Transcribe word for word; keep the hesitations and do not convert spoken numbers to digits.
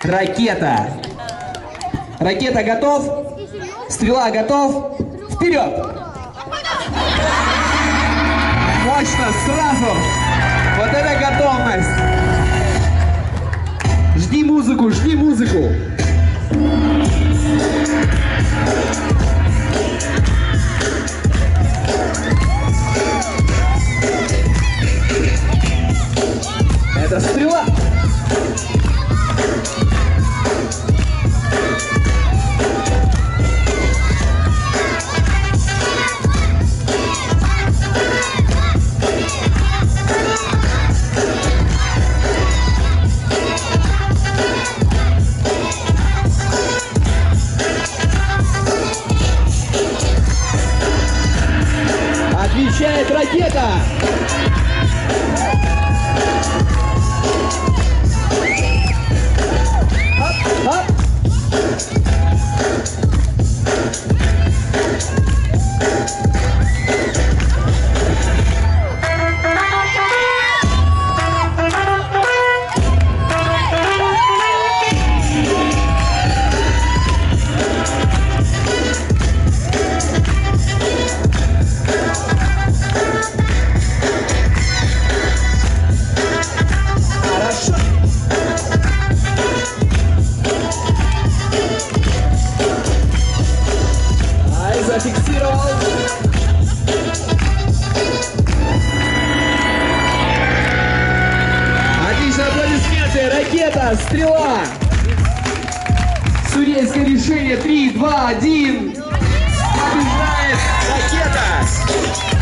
Ракета. Ракета готов. Стрела готов. Вперед! Мощно, сразу. Вот это готовность. Жди музыку, жди музыку. Это стрела. Отвечает ракета. Оп, оп. Зафиксировал. Отлично, аплодисменты. Ракета, стрела. Судейское решение. три, два, один. Побеждает ракета.